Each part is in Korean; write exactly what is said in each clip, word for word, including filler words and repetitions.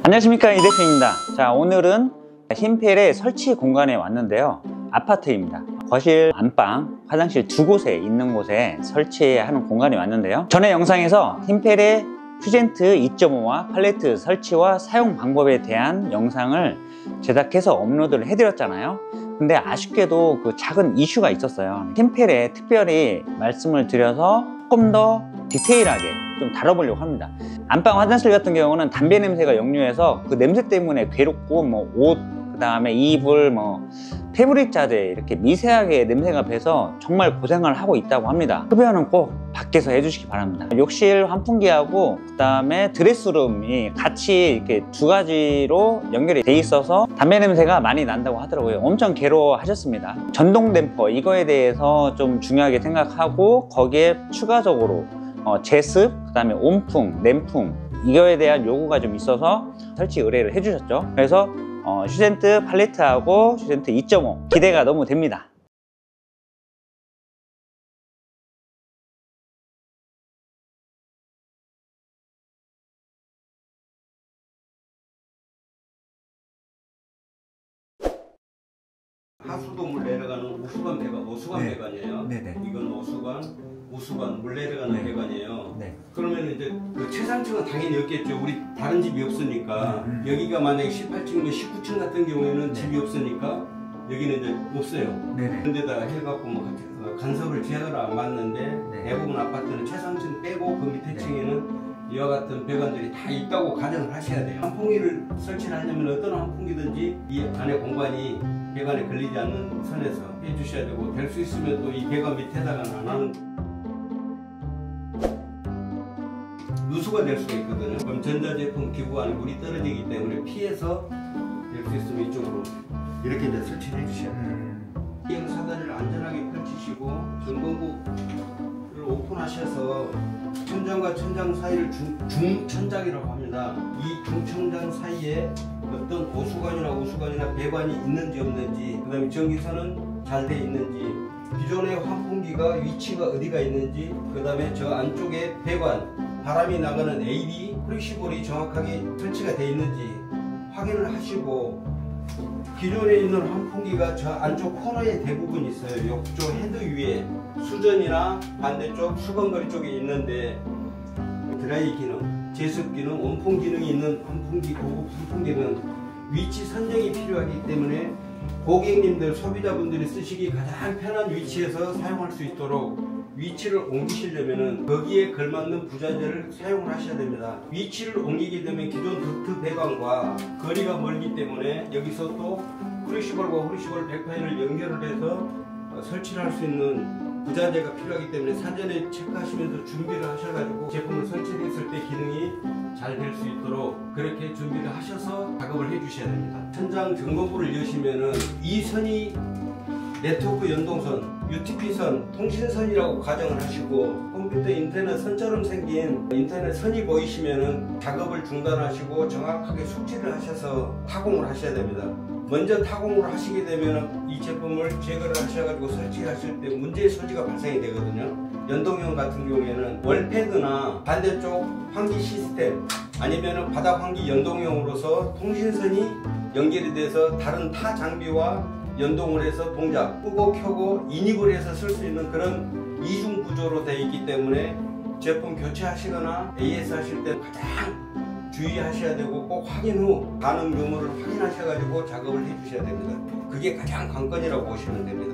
안녕하십니까, 이 대표입니다. 자, 오늘은 힌펠의 설치 공간에 왔는데요. 아파트입니다. 거실, 안방, 화장실 두 곳에 있는 곳에 설치하는 공간에 왔는데요. 전에 영상에서 힌펠의 퓨젠트 이 점 오와 팔레트 설치와 사용 방법에 대한 영상을 제작해서 업로드를 해드렸잖아요. 근데 아쉽게도 그 작은 이슈가 있었어요. 힌펠에 특별히 말씀을 드려서 조금 더 디테일하게 좀 다뤄보려고 합니다. 안방 화장실 같은 경우는 담배 냄새가 역류해서 그 냄새 때문에 괴롭고 뭐 옷, 그 다음에 이불, 뭐 패브릭 자재 이렇게 미세하게 냄새가 배서 정말 고생을 하고 있다고 합니다. 흡연은 꼭 밖에서 해주시기 바랍니다. 욕실 환풍기하고 그 다음에 드레스룸이 같이 이렇게 두 가지로 연결이 돼 있어서 담배 냄새가 많이 난다고 하더라고요. 엄청 괴로워하셨습니다. 전동 댐퍼 이거에 대해서 좀 중요하게 생각하고 거기에 추가적으로 어, 제습, 그 다음에 온풍, 냉풍 이거에 대한 요구가 좀 있어서 설치 의뢰를 해주셨죠. 그래서 어, 퓨젠트 팔레트하고 퓨젠트 이 점 오 기대가 너무 됩니다. 하수도 물 내려가는 우수관 배관, 오수관 네. 배관이에요. 네네. 이건 오수관, 우수관, 물 내려가는 네. 배관이에요. 네. 그러면 이제 그 최상층은 당연히 없겠죠. 우리 다른 집이 없으니까. 음, 음. 여기가 만약에 십팔 층이면 십구 층 같은 경우에는 네. 집이 없으니까 여기는 이제 없어요. 네네. 그런데다 해갖고 뭐 간섭을 제대로 안 맞는데 네. 대부분 아파트는 최상층 빼고 그 밑에 네. 층에는 이와 같은 배관들이 다 있다고 가정을 하셔야 돼요. 환풍기를 설치를 하려면 어떤 환풍기든지 이 안에 공간이 배관에 걸리지 않는 선에서 해주셔야 되고, 될 수 있으면 또 이 배관 밑에다가는 안 하는 누수가 될 수가 있거든요. 그럼 전자제품 기구 안에 물이 떨어지기 때문에 피해서 될 수 있으면 이쪽으로 이렇게 이제 설치를 해주셔야 돼요. 음. 이형 사다리를 안전하게 펼치시고 전건부를 오픈하셔서 천장과 천장 사이를 중, 중천장이라고 합니다. 이 중천장 사이에 어떤 오수관이나 우수관이나 배관이 있는지 없는지, 그 다음에 전기선은 잘 돼 있는지, 기존의 환풍기가 위치가 어디가 있는지, 그 다음에 저 안쪽에 배관, 바람이 나가는 에이비, 프렉시볼이 정확하게 설치가 돼 있는지 확인을 하시고, 기존에 있는 환풍기가 저 안쪽 코너에 대부분 있어요. 옆쪽 헤드 위에 수전이나 반대쪽 수건거리 쪽에 있는데 드라이 기능, 제습 기능, 온풍 기능이 있는 환풍기, 고급 환풍기는 위치 선정이 필요하기 때문에 고객님들, 소비자분들이 쓰시기 가장 편한 위치에서 사용할 수 있도록 위치를 옮기시려면 거기에 걸맞는 부자재를 사용을 하셔야 됩니다. 위치를 옮기게 되면 기존 덕트 배관과 거리가 멀기 때문에 여기서 또 후리시볼과 후리시볼 백파일을 연결을 해서 설치를 할 수 있는 부자재가 필요하기 때문에 사전에 체크하시면서 준비를 하셔가지고 제품을 설치했을 때 기능이 잘 될 수 있도록 그렇게 준비를 하셔서 작업을 해 주셔야 됩니다. 천장 점검부를 여시면은 이 선이 네트워크 연동선, 유티피선, 통신선이라고 가정을 하시고 컴퓨터 인터넷 선처럼 생긴 인터넷 선이 보이시면은 작업을 중단하시고 정확하게 숙지를 하셔서 타공을 하셔야 됩니다. 먼저 타공을 하시게 되면 이 제품을 제거를 하셔가지고 설치하실 때 문제의 소지가 발생이 되거든요. 연동형 같은 경우에는 월패드나 반대쪽 환기 시스템 아니면 바닥 환기 연동형으로서 통신선이 연결이 돼서 다른 타 장비와 연동을 해서 동작, 끄고 켜고 인입을 해서 쓸 수 있는 그런 이중 구조로 되어 있기 때문에 제품 교체하시거나 에이에스 하실 때 가장 주의하셔야 되고 꼭 확인 후 가능 유무를 확인하셔가지고 작업을 해주셔야 됩니다. 그게 가장 관건이라고 보시면 됩니다.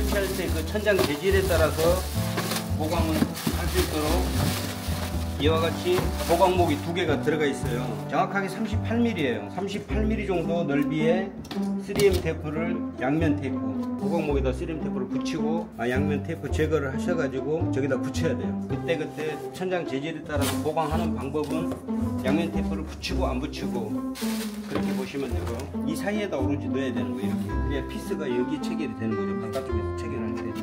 설치할 때 그 천장 재질에 따라서 보강을 할 수 있도록 이와 같이 보강목이 두 개가 들어가 있어요. 정확하게 삼십팔 밀리미터예요. 삼십팔 밀리미터 정도 넓이의 쓰리엠 테이프를 양면 테이프, 보강목에다 쓰리엠 테이프를 붙이고 아, 양면 테이프 제거를 하셔가지고 저기다 붙여야 돼요. 그때 그때 천장 재질에 따라서 보강하는 방법은 양면 테이프를 붙이고 안 붙이고 그렇게 보시면 되고, 이 사이에다 오로지 넣어야 되는 거예요. 이렇게 그래야 피스가 여기 체결이 되는 거죠. 바깥쪽에서 체결할 때.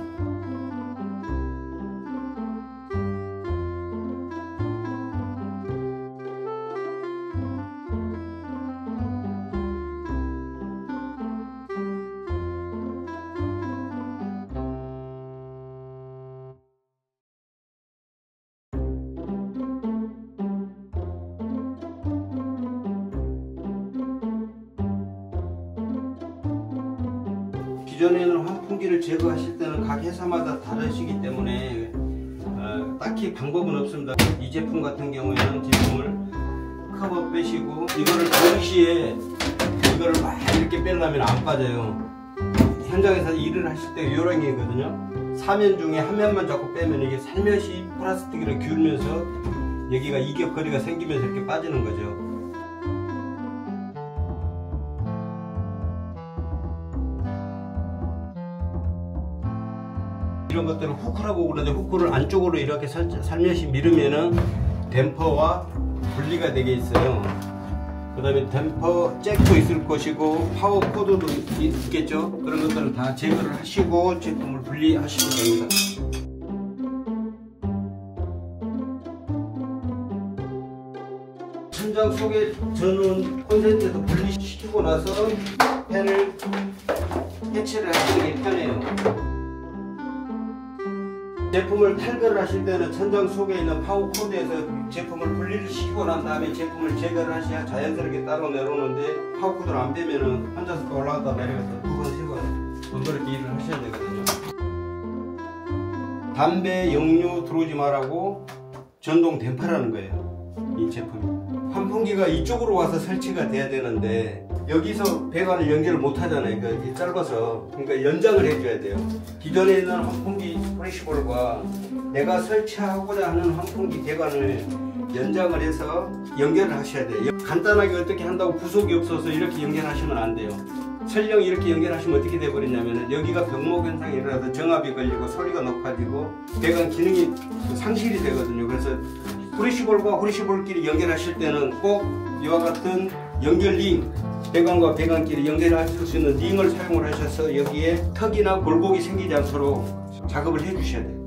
기존에는 환풍기를 제거하실 때는 각 회사마다 다르시기 때문에 어, 딱히 방법은 없습니다. 이 제품 같은 경우에는 제품을 커버 빼시고 이거를 동시에 이거를 막 이렇게 빼려면 안 빠져요. 현장에서 일을 하실 때 요령이거든요. 사면 중에 한 면만 자꾸 빼면 이게 살며시 플라스틱으로 기울면서 여기가 이격거리가 생기면서 이렇게 빠지는 거죠. 이런 것들을 후크라고 그러는데, 후크를 안쪽으로 이렇게 살, 살며시 밀으면은 댐퍼와 분리가 되게 있어요. 그 다음에 댐퍼 잭도 있을 것이고 파워 코드도 있겠죠. 그런 것들을 다 제거를 하시고 제품을 분리하시면 됩니다. 천장 속에 저는 콘센트에서 분리시키고 나서 팬을 해체를 하시는 게 편해요. 제품을 탈거를 하실 때는 천장 속에 있는 파워 코드에서 제품을 분리를 시키고 난 다음에 제품을 제거를 하셔야 자연스럽게 따로 내려오는데, 파워 코드를 안 빼면은 앉아서 또 올라갔다 내려갔다 두 번, 세 번 번거롭게 일을 하셔야 되거든요. 담배, 역류 들어오지 말라고 전동 댐퍼라는 거예요, 이 제품이. 환풍기가 이쪽으로 와서 설치가 돼야 되는데 여기서 배관을 연결을 못 하잖아요. 그러니까 짧아서. 그러니까 연장을 해줘야 돼요. 기존에 있는 환풍기 프레시볼과 내가 설치하고자 하는 환풍기 배관을 연장을 해서 연결을 하셔야 돼요. 간단하게 어떻게 한다고 부속이 없어서 이렇게 연결하시면 안 돼요. 설령 이렇게 연결하시면 어떻게 돼버리냐면 여기가 병목 현상이 일어나서 정압이 걸리고 소리가 높아지고 배관 기능이 상실이 되거든요. 그래서 후리시볼과 후리시볼끼리 연결하실 때는 꼭 이와 같은 연결 링, 배관과 배관끼리 연결하실 수 있는 링을 사용을 하셔서 여기에 턱이나 굴곡이 생기지 않도록 작업을 해 주셔야 돼요.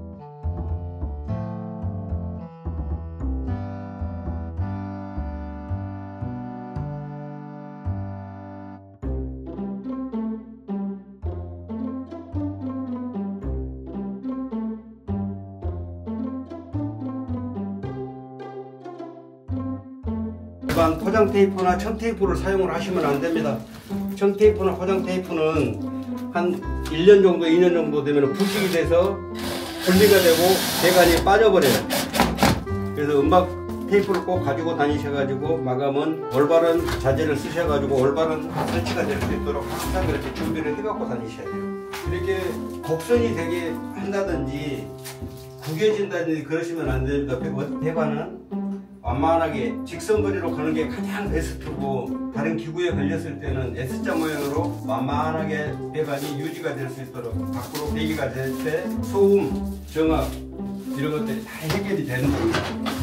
일반 포장 테이프나 청 테이프를 사용을 하시면 안 됩니다. 청 테이프나 포장 테이프는 한 일 년 정도, 이 년 정도 되면 부식이 돼서 분리가 되고 배관이 빠져버려요. 그래서 음박 테이프를 꼭 가지고 다니셔가지고 마감은 올바른 자재를 쓰셔가지고 올바른 설치가 될 수 있도록 항상 그렇게 준비를 해갖고 다니셔야 돼요. 이렇게 곡선이 되게 한다든지 구겨진다든지 그러시면 안 됩니다. 배관은 완만하게 직선거리로 가는 게 가장 베스트고, 다른 기구에 걸렸을 때는 S자 모양으로 완만하게 배관이 유지가 될 수 있도록 밖으로 배기가 될 때 소음, 정압 이런 것들이 다 해결이 되는 겁니다.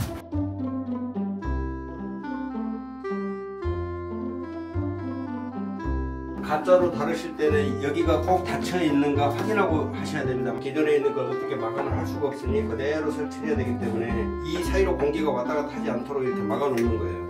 가짜로 다루실 때는 여기가 꼭 닫혀 있는가 확인하고 하셔야 됩니다. 기존에 있는 걸 어떻게 마감을 할 수가 없으니 그대로 설치해야 되기 때문에 이 사이로 공기가 왔다 갔다 하지 않도록 이렇게 막아 놓는 거예요.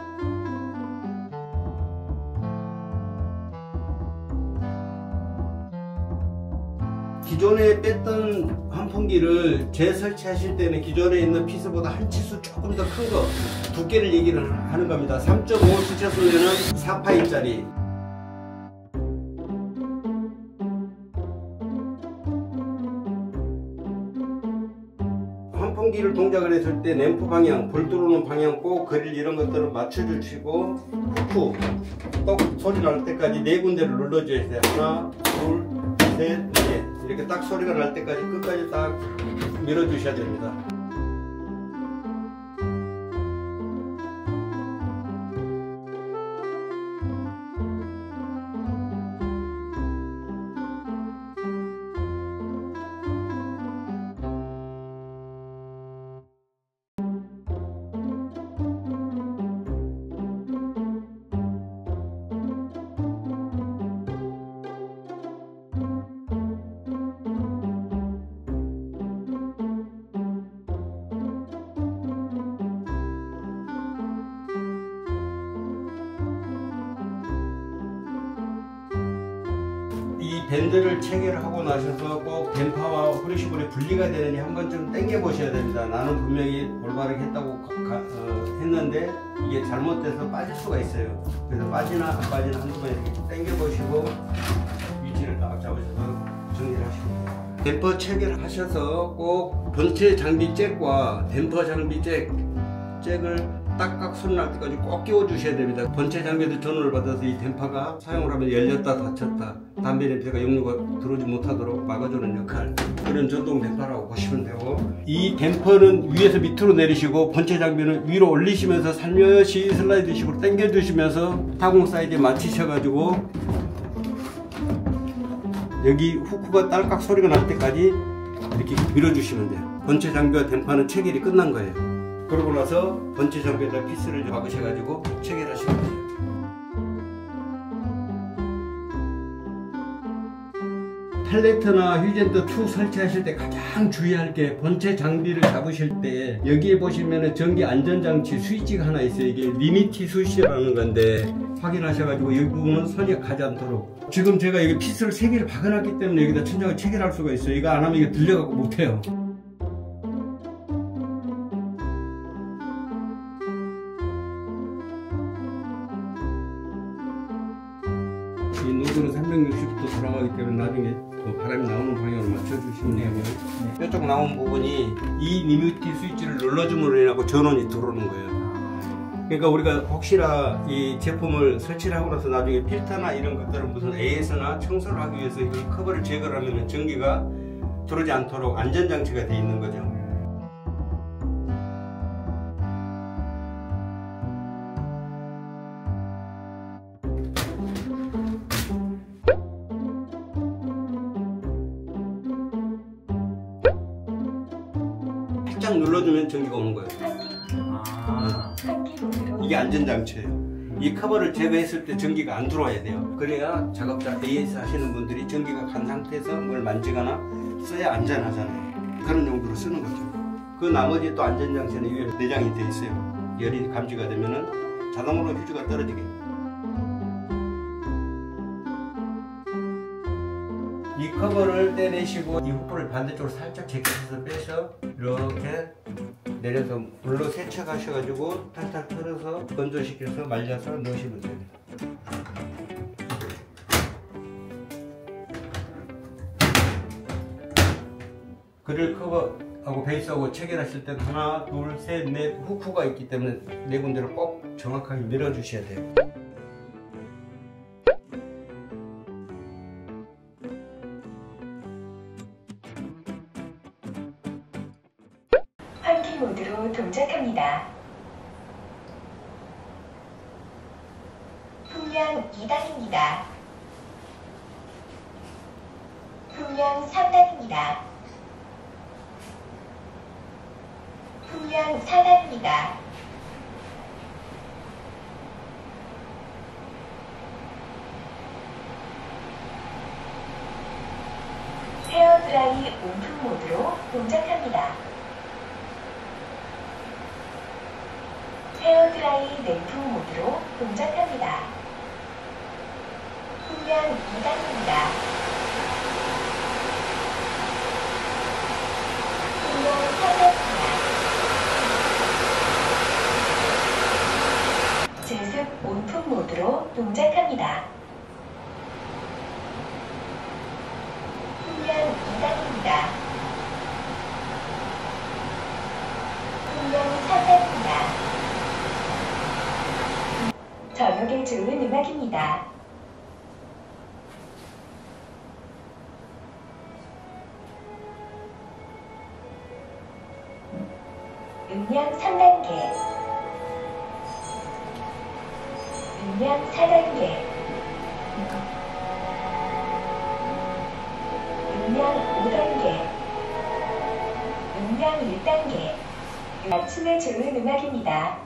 기존에 뺐던 환풍기를 재설치하실 때는 기존에 있는 피스보다 한 치수 조금 더 큰 거, 두께를 얘기를 하는 겁니다. 삼 점 오 수채수면은 사 파이짜리. 환풍기를 동작을 했을 때 램프 방향, 불 들어오는 방향 꼭 그릴 이런 것들을 맞춰주시고, 후크 똑 소리 날 때까지 네 군데를 눌러줘야 돼요. 하나, 둘, 셋, 셋, 넷. 이렇게 딱 소리가 날 때까지 끝까지 딱 밀어주셔야 됩니다. 이 밴드를 체결하고 나셔서 꼭 댐퍼와 후레쉬볼이 분리가 되느니 한 번쯤 당겨 보셔야 됩니다. 나는 분명히 올바르게 했다고 가, 어, 했는데 이게 잘못돼서 빠질 수가 있어요. 그래서 빠지나 안 빠지나 한두 번 이렇게 당겨 보시고 위치를 딱 잡으셔서 정리를 하시면 돼요. 댐퍼 체결하셔서 꼭 본체 장비 잭과 댐퍼 장비 잭 잭을 딱딱 손 날 때까지 꼭 끼워 주셔야 됩니다. 본체 장비에도 전원을 받아서 이 댐퍼가 사용을 하면 열렸다 닫혔다 담배 냄새가 역류가 들어오지 못하도록 막아주는 역할, 그런 전동 댐퍼라고 보시면 되고, 이 댐퍼는 위에서 밑으로 내리시고 본체 장비는 위로 올리시면서 살며시 슬라이드식으로 당겨 주시면서 타공 사이즈에 맞추셔 가지고 여기 후크가 딸깍 소리가 날 때까지 이렇게 밀어주시면 돼요. 본체 장비와 댐퍼는 체결이 끝난 거예요. 그러고 나서 본체 장비에다 피스를 박으셔가지고 체결하시면 돼요. 팔레트나 휠젠더 투 설치하실 때 가장 주의할 게, 본체 장비를 잡으실 때 여기에 보시면은 전기 안전장치 스위치가 하나 있어요. 이게 리미티 스위치라는 건데 확인하셔가지고 이 부분은 손이 가지 않도록. 지금 제가 여기 피스를 세 개를 박아놨기 때문에 여기다 천장을 체결할 수가 있어요. 이거 안 하면 이게 들려갖고 못해요. 이 노즐은 삼백육십도 돌아가기 때문에 나중에 그 바람이 나오는 방향으로 맞춰주시면 되고요. 네. 이쪽 나온 부분이 이 리미티 스위치를 눌러줌으로 인하고 전원이 들어오는 거예요. 그러니까 우리가 혹시나 이 제품을 설치를 하고 나서 나중에 필터나 이런 것들은 무슨 에이에스나 청소를 하기 위해서 이 커버를 제거를 하면 전기가 들어오지 않도록 안전장치가 되어 있는 거죠. 살짝 눌러주면 전기가 오는 거예요. 아. 이게 안전장치예요. 이 커버를 제거했을 때 전기가 안 들어와야 돼요. 그래야 작업자 에이에스 하시는 분들이 전기가 간 상태에서 뭘 만지거나 써야 안전하잖아요. 그런 용도로 쓰는 거죠. 그 나머지 또 안전장치는 위에 내장이 되어 있어요. 열이 감지가 되면은 자동으로 휴지가 떨어지게. 이 커버를 떼내시고 이 후크를 반대쪽으로 살짝 제껴서 빼서 이렇게 내려서 물로 세척하셔가지고 탈탈 털어서 건조시켜서 말려서 넣으시면 됩니다. 그릴 커버하고 베이스하고 체결하실 때 하나, 둘, 셋, 넷 후크가 있기 때문에 네 군데를 꼭 정확하게 밀어주셔야 돼요. 환기 모드로 동작합니다. 풍량 이 단입니다. 풍량 삼 단입니다. 풍량 사 단입니다. 헤어드라이 온풍 모드로 동작합니다. 헤어드라이 냉풍 모드로 동작합니다. 풍량 이 단입니다. 풍량 삼 단입니다. 제습 온풍 모드로 동작합니다. 풍량 이 단입니다. 풍량 삼 단입니다. 저녁에 좋은 음악입니다. 음량 사 단계. 음량 오 단계. 음량 일 단계. 아침에 좋은 음악입니다.